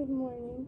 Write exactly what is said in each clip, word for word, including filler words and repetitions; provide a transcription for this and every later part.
Good morning.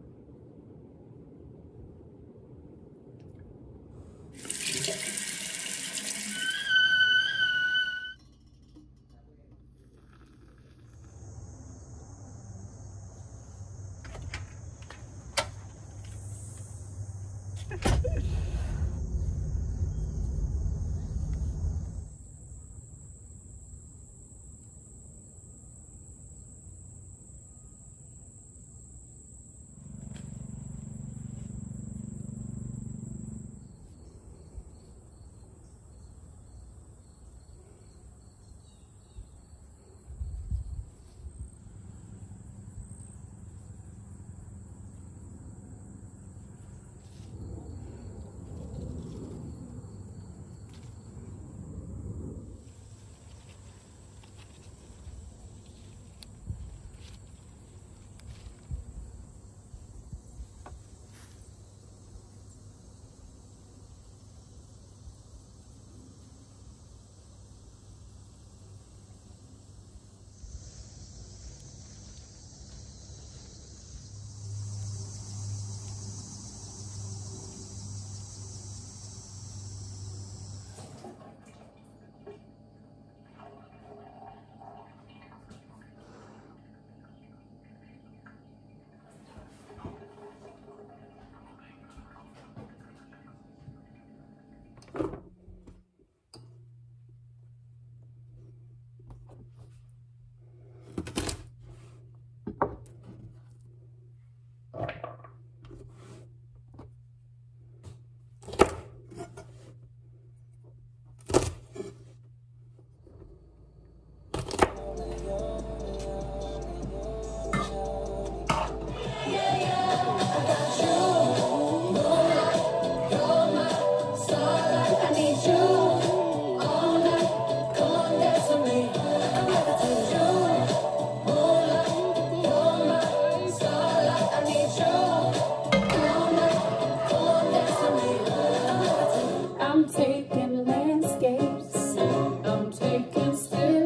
I'm taking landscapes, I'm taking still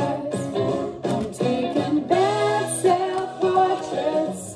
lives, I'm taking bad self-portraits.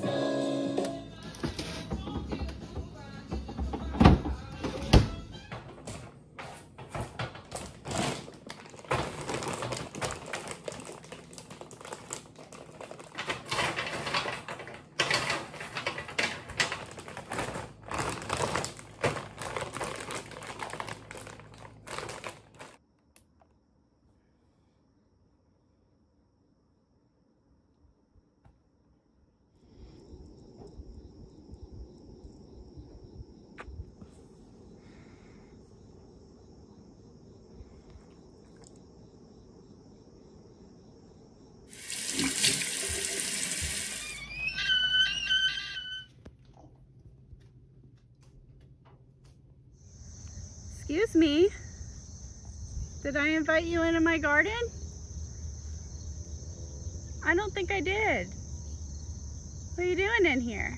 Excuse me, did I invite you into my garden? I don't think I did. What are you doing in here?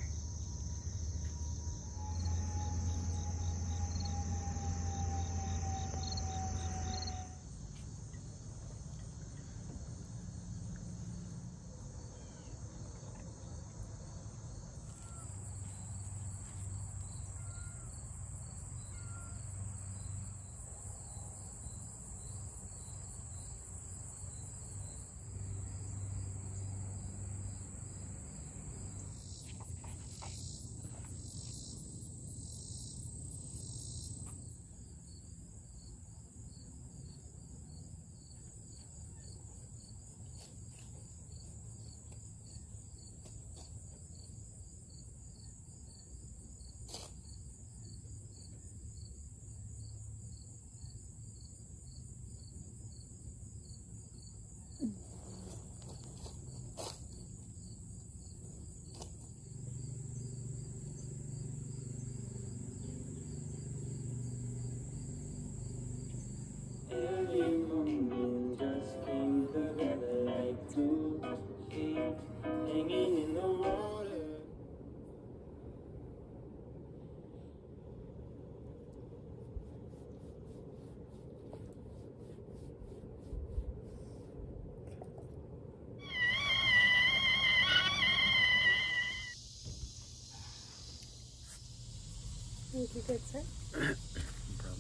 Thank you, good sir. No problem.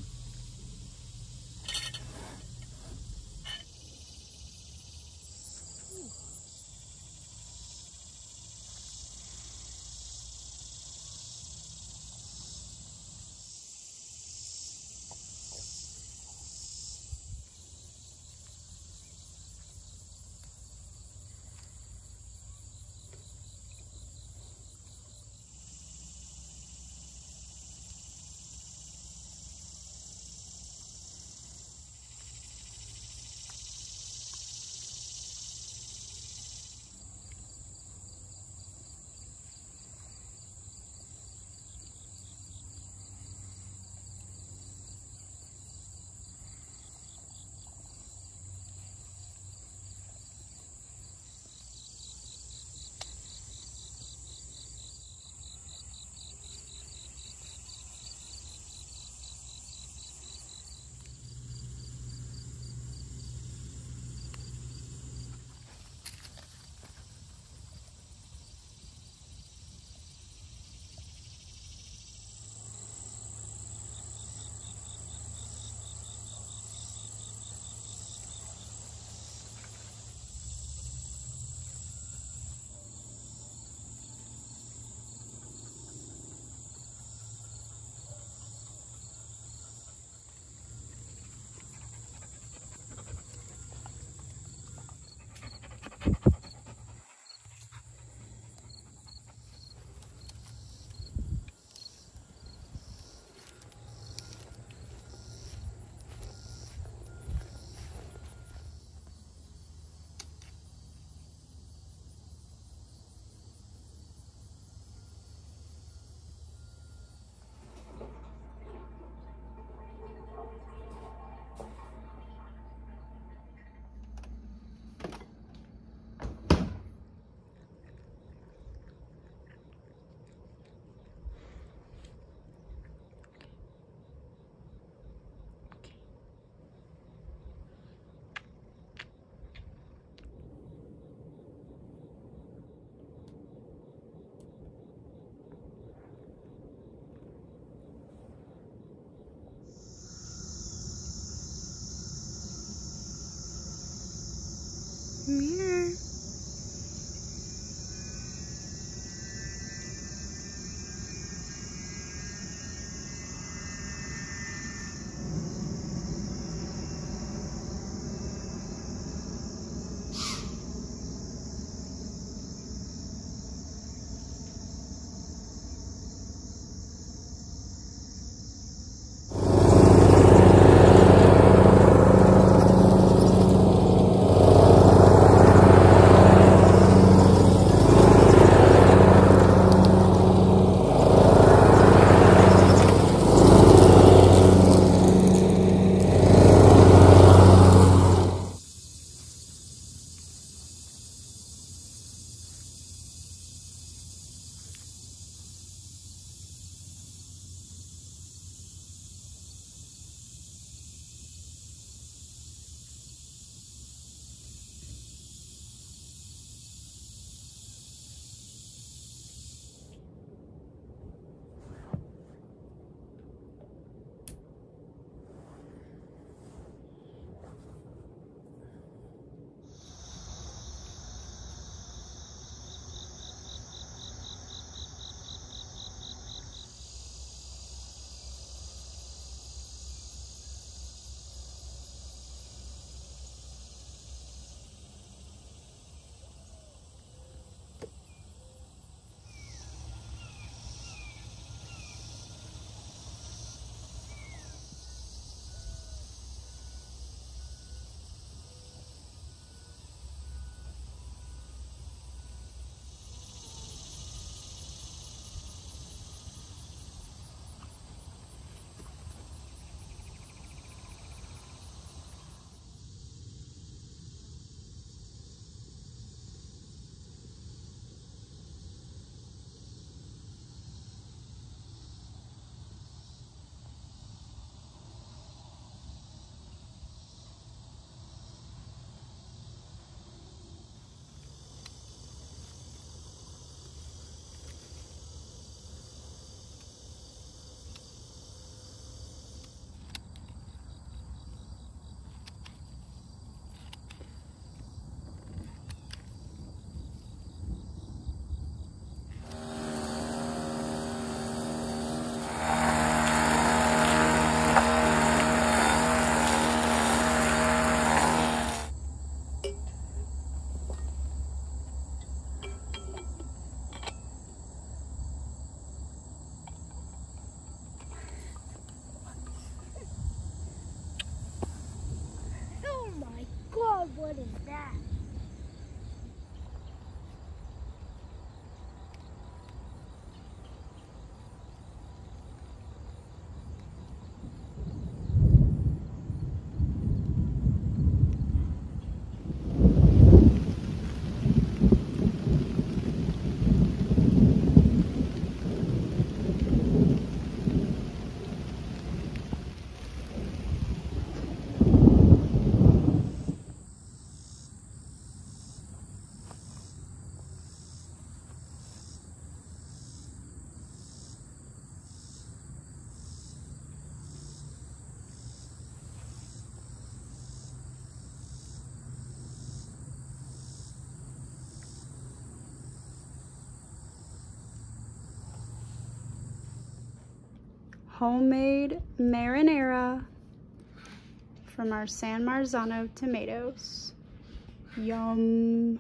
What is that? Homemade marinara from our San Marzano tomatoes. Yum.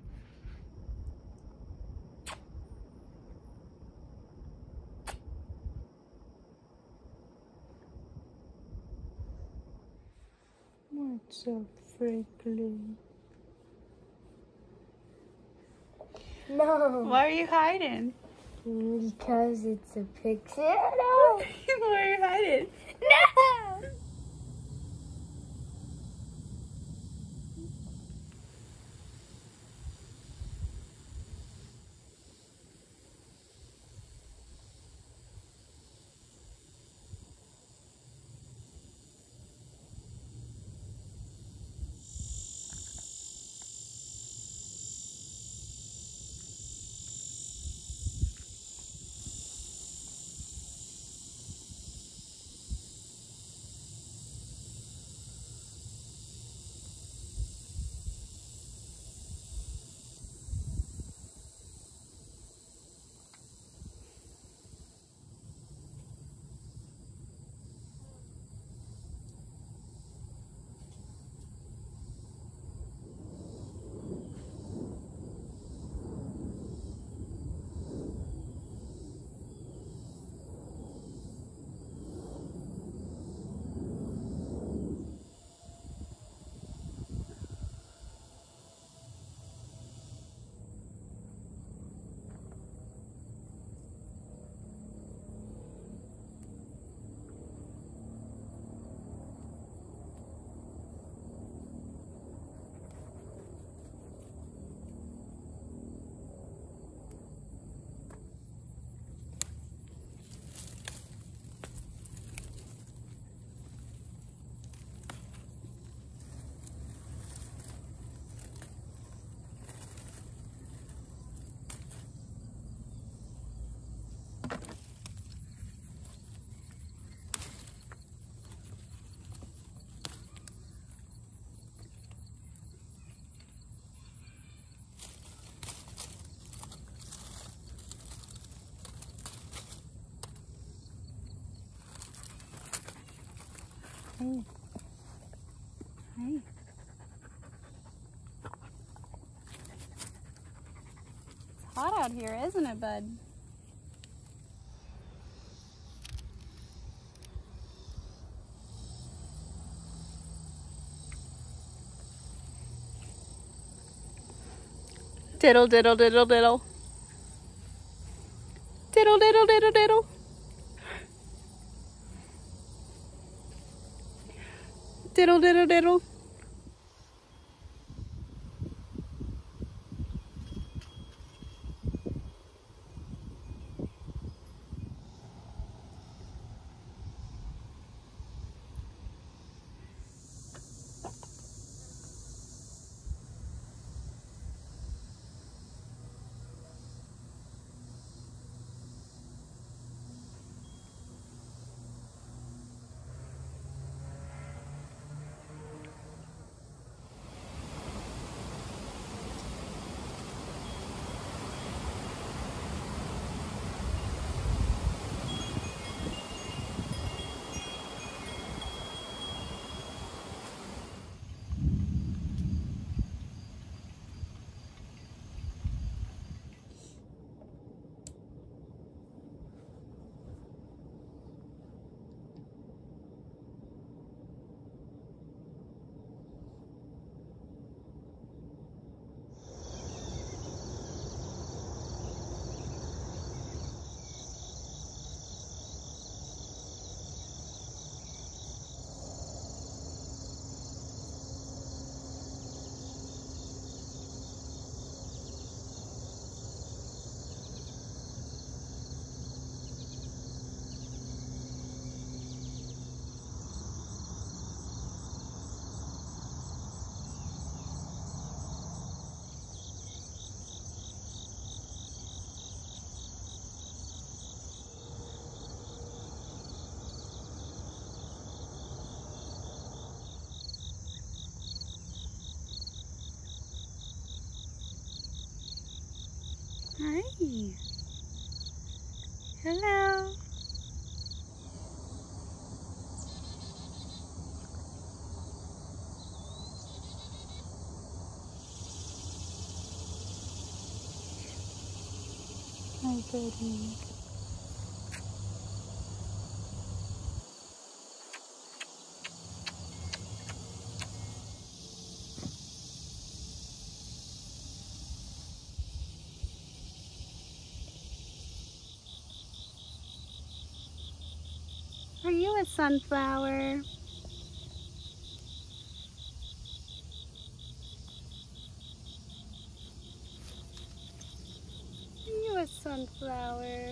What's so prickly? No. Why are you hiding? Because it's a picture. No. Why are you hiding? No. Hey. Hey. It's hot out here, isn't it, bud? Diddle, diddle, diddle, diddle. Diddle, diddle, diddle, diddle. Diddle, diddle, diddle. Hi. Hello. My goodness. Are you a sunflower? Are you a sunflower?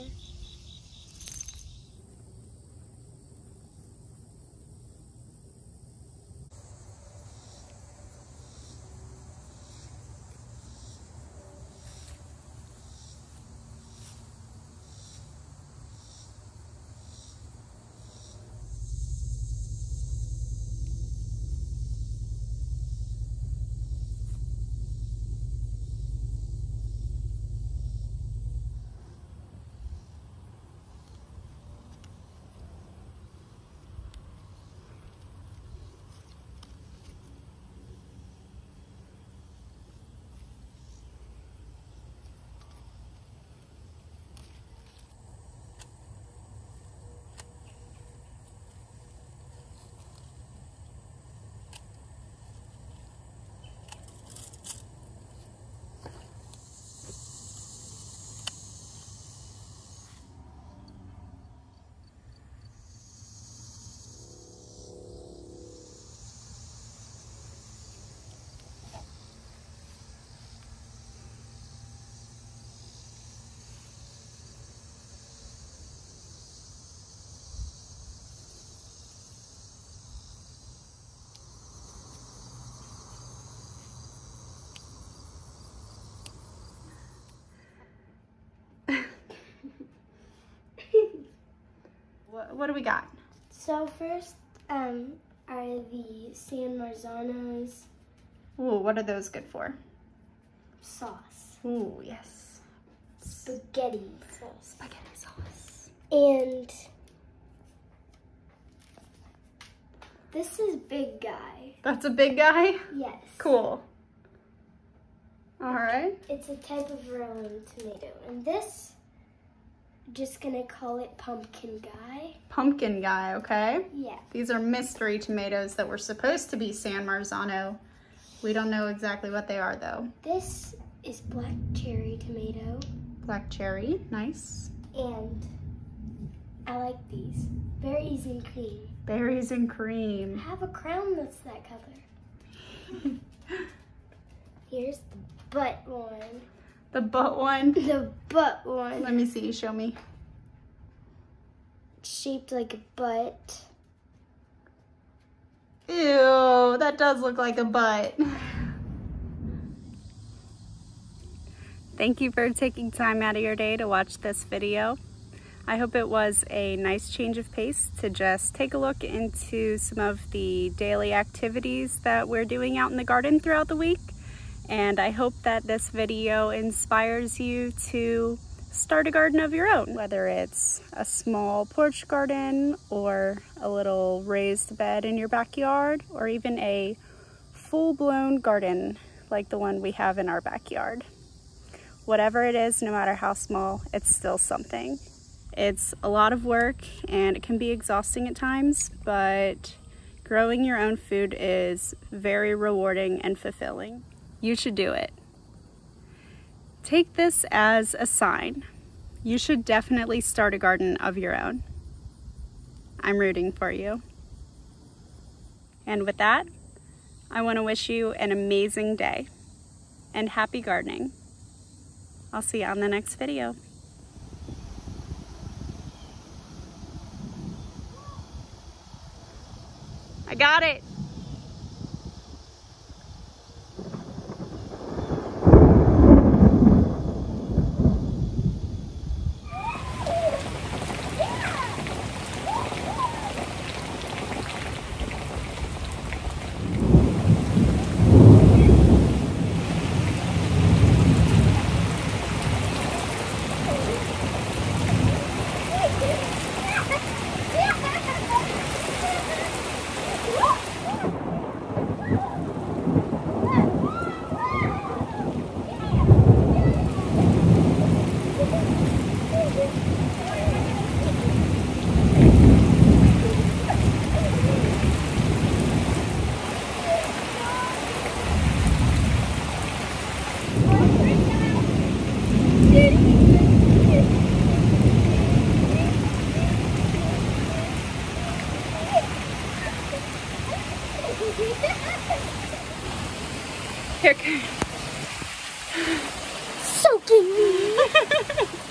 What, what do we got? So first um, are the San Marzanos. Ooh, what are those good for? Sauce. Ooh, yes. Spaghetti sauce. Spaghetti sauce. And this is big guy. That's a big guy? Yes. Cool. All right. It's a type of rolling tomato. And this, just gonna call it pumpkin guy. Pumpkin guy, okay? Yeah. These are mystery tomatoes that were supposed to be San Marzano. We don't know exactly what they are though. This is black cherry tomato. Black cherry, nice. And I like these. Berries and cream. Berries and cream. I have a crown that's that color. Here's the butt one. The butt one? The butt one. Let me see, show me. It's shaped like a butt. Ew, that does look like a butt. Thank you for taking time out of your day to watch this video. I hope it was a nice change of pace to just take a look into some of the daily activities that we're doing out in the garden throughout the week. And I hope that this video inspires you to start a garden of your own, whether it's a small porch garden or a little raised bed in your backyard, or even a full-blown garden like the one we have in our backyard. Whatever it is, no matter how small, it's still something. It's a lot of work and it can be exhausting at times, but growing your own food is very rewarding and fulfilling. You should do it. Take this as a sign. You should definitely start a garden of your own. I'm rooting for you. And with that, I want to wish you an amazing day and happy gardening. I'll see you on the next video. I got it. Here, Soaking me.